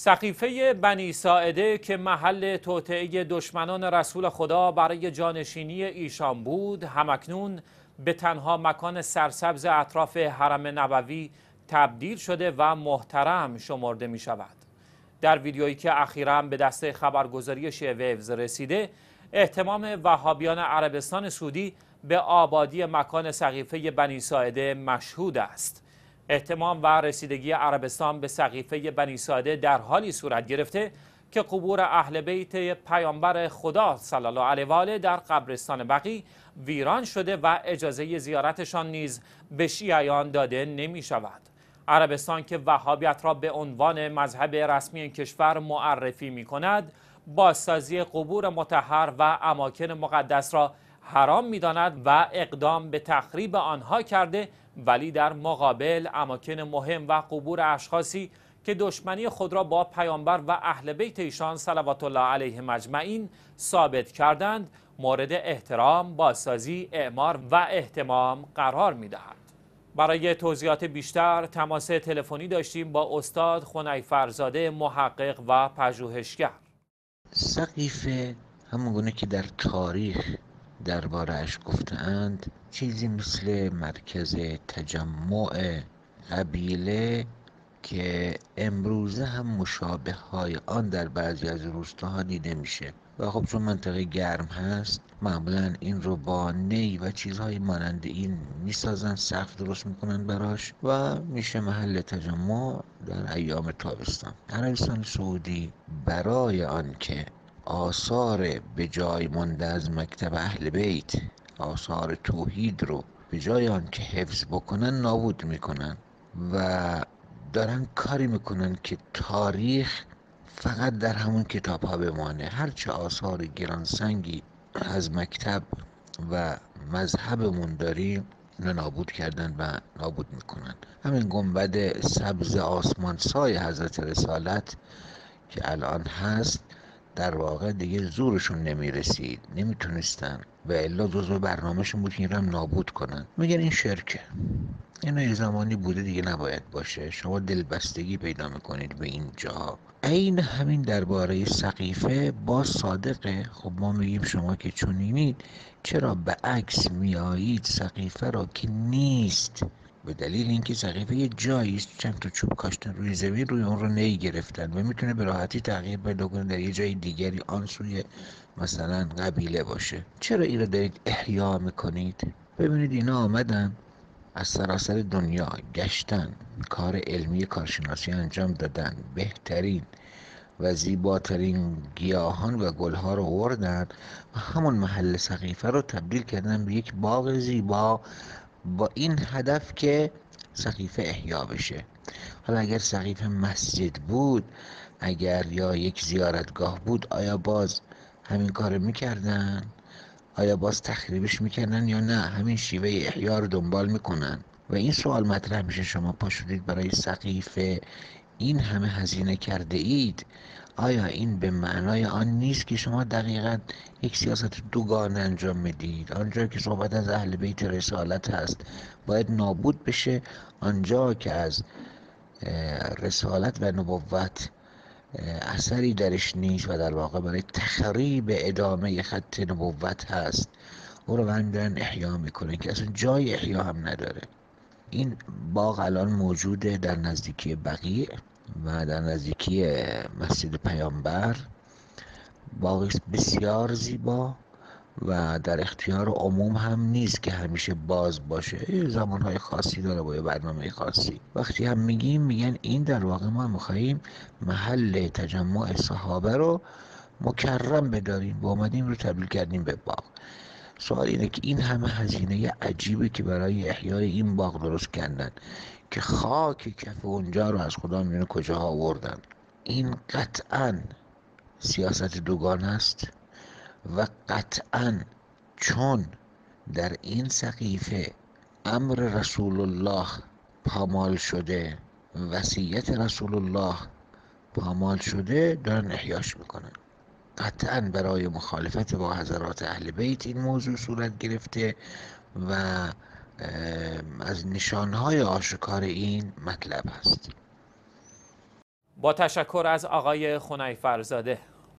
سقیفه بنی ساعده که محل توطئه دشمنان رسول خدا برای جانشینی ایشان بود، همکنون به تنها مکان سرسبز اطراف حرم نبوی تبدیل شده و محترم شمرده می شود. در ویدیویی که اخیراً به دست خبرگزاری شیعه ویوز رسیده، اهتمام وهابیان عربستان سعودی به آبادی مکان سقیفه بنی ساعده مشهود است. اهتمام و رسیدگی عربستان به سقیفه بنی ساعده در حالی صورت گرفته که قبور اهل بیت پیامبر خدا صلی الله علیه و آله در قبرستان بقیع ویران شده و اجازه زیارتشان نیز به شیعیان داده نمی شود. عربستان که وهابیت را به عنوان مذهب رسمی این کشور معرفی می کند، بازسازی قبور مطهر و اماکن مقدس را حرام می داند و اقدام به تخریب آنها کرده، ولی در مقابل اماکن مهم و قبور اشخاصی که دشمنی خود را با پیامبر و اهل بیت ایشان صلوات الله علیهم اجمعین ثابت کردند، مورد احترام، بازسازی، اعمار و اهتمام قرار می دهد. برای توضیحات بیشتر تماس تلفنی داشتیم با استاد خنیفرزاده، محقق و پژوهشگر. سقیفه همونگونه که در تاریخ درباره‌اش گفتند، چیزی مثل مرکز تجمع قبیله که امروزه هم مشابه های آن در بعضی از روستاها دیده میشه و خب چون منطقه گرم هست معمولا این رو با نی و چیزهای مانند این میسازن، سقف درست میکنن براش و میشه محل تجمع در ایام تابستان. عربستان سعودی برای آنکه آثار به جای مانده از مکتب اهل بیت، آثار توحید رو به جای آنکه حفظ بکنن نابود میکنن و دارن کاری میکنن که تاریخ فقط در همون کتاب ها بمانه. هرچه آثار گرانسنگی از مکتب و مذهبمون داریم اینو نابود کردن و نابود میکنن. همین گنبد سبز آسمان سای حضرت رسالت که الان هست در واقع دیگه زورشون نمیرسید، نمیتونستن و الا جزو برنامهشون بود که این رو هم نابود کنن. میگن این شرکه، اینا یه زمانی بوده دیگه نباید باشه. شما دلبستگی پیدا میکنید به این جاها. عین همین درباره سقیفه با صادقه. خب ما میگیم شما که چنینید چرا به عکس میایید سقیفه را که نیست؟ به دلیل اینکه سقیفه یه جایی است، چند تا چوب کاشتن روی زمین، روی اون رو نی گرفتن و میتونه به راحتی تغییر پیدا کنه در یه جای دیگری، آن سوی مثلا قبیله باشه. چرا این رو دارید احیا میکنید؟ ببینید اینا آمدن از سراسر دنیا گشتن، کار علمی کارشناسی انجام دادن، بهترین و زیباترین گیاهان و گلها رو آوردن و همون محل سقیفه رو تبدیل کردن به یک باغ زیبا با این هدف که سقیفه احیا بشه. حالا اگر سقیفه مسجد بود، اگر یا یک زیارتگاه بود، آیا باز همین کار میکردن؟ آیا باز تخریبش میکنن یا نه همین شیوه احیا رو دنبال میکنن؟ و این سوال مطرح میشه، شما پا شدید برای سقیفه این همه هزینه کرده اید، آیا این به معنای آن نیست که شما دقیقا یک سیاست دوگانه انجام میدید؟ آنجا که صحبت از اهل بیت رسالت هست باید نابود بشه، آنجا که از رسالت و نبوت اثری درش نیست و در واقع برای تخریب ادامه خط نبوت هست، او رو دارن احیا میکنه که اصلا جای احیا هم نداره. این باغ الان موجوده در نزدیکی بقیع و در نزدیکی مسجد پیامبر. باغی بسیار زیبا و در اختیار عموم هم نیست که همیشه باز باشه، زمانهای خاصی داره با یه برنامه خاصی. وقتی هم میگن این در واقع ما میخواییم محل تجمع صحابه رو مکرم بداریم و اومدیم رو تبدیل کردیم به باغ. سوال اینه که این همه هزینه عجیبه که برای احیای این باغ درست کردن که خاک کف اونجا رو از خدا میدونه کجاها آوردن، این قطعاً سیاست دوگانه است و قطعاً چون در این سقیفه امر رسول الله پامال شده، وصیت رسول الله پامال شده، دارن احیاش میکنن. قطعاً برای مخالفت با حضرات اهل بیت این موضوع صورت گرفته و از نشانهای آشکار این مطلب هست. با تشکر از آقای خنیفرزاده.